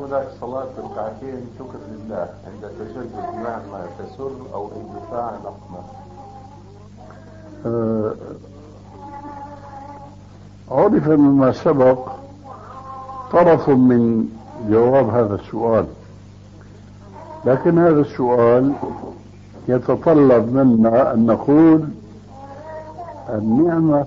هناك صلاة ركعتين شكر لله عند تشدد نعمة تسر أو اندفاع نقمة؟ عرف مما سبق طرف من جواب هذا السؤال، لكن هذا السؤال يتطلب منا أن نقول النعمة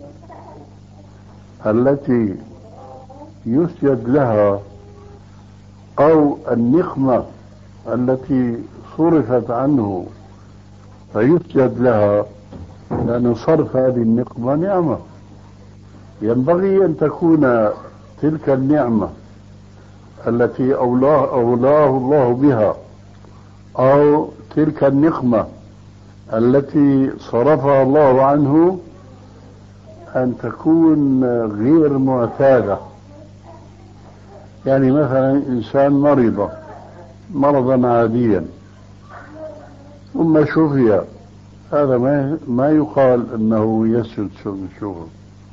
التي يسجد لها أو النقمة التي صرفت عنه فيسجد لها، لأن صرف هذه النقمة نعمة، ينبغي أن تكون تلك النعمة التي أولاه الله بها أو تلك النقمة التي صرفها الله عنه أن تكون غير معتادة. يعني مثلا إنسان مرض مرضا عاديا ثم شفي، هذا ما يقال أنه يسجد شكر.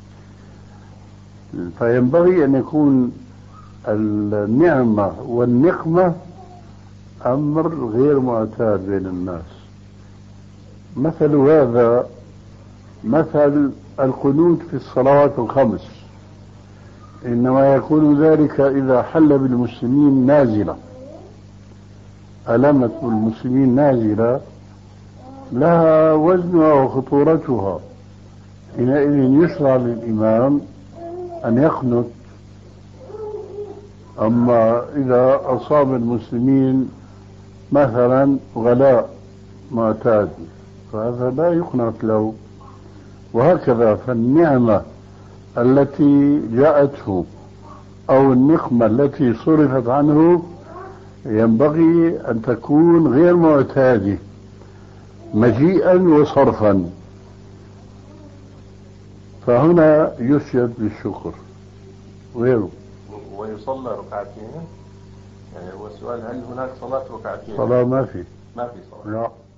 فينبغي أن يكون النعمة والنقمة أمر غير معتاد بين الناس. مثل هذا مثل القنوت في الصلوات الخمس، إنما يكون ذلك إذا حل بالمسلمين نازلة، ألمت بالمسلمين نازلة لها وزنها وخطورتها، حينئذ يشرع للإمام أن يقنت. أما إذا أصاب المسلمين مثلا غلاء معتاد فهذا لا يقنت له. وهكذا فالنعمة التي جاءته أو النقمة التي صرفت عنه ينبغي أن تكون غير معتادة مجيئا وصرفا، فهنا يسجد بالشكر غيره. ويصلى ركعتين. يعني هو السؤال هل هناك صلاة ركعتين؟ صلاة ما في ما في صلاة. لا.